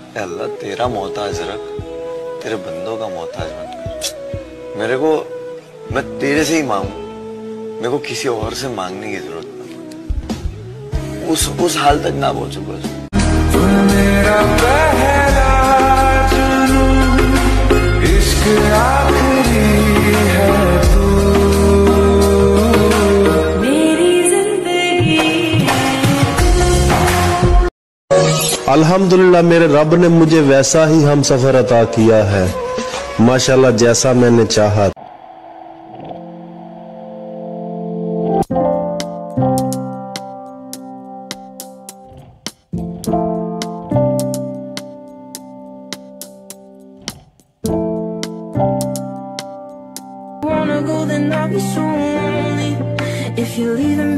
ए अल्लाह तेरा मोहताज रख, तेरे बंदों का मोहताज मत कर। मेरे को, मैं तेरे से ही मांगू, मेरे को किसी और से मांगने की जरूरत नहीं। उस हाल तक ना पहुंचू बस। तू मेरा पहला जुनून, इश्क आखिरी है तू, मेरी जिंदगी है। अल्हम्दुलिल्लाह मेरे रब ने मुझे वैसा ही हम सफर अता किया है, माशाल्लाह जैसा मैंने चाहा। Wanna go then I'll be so lonely if you leave.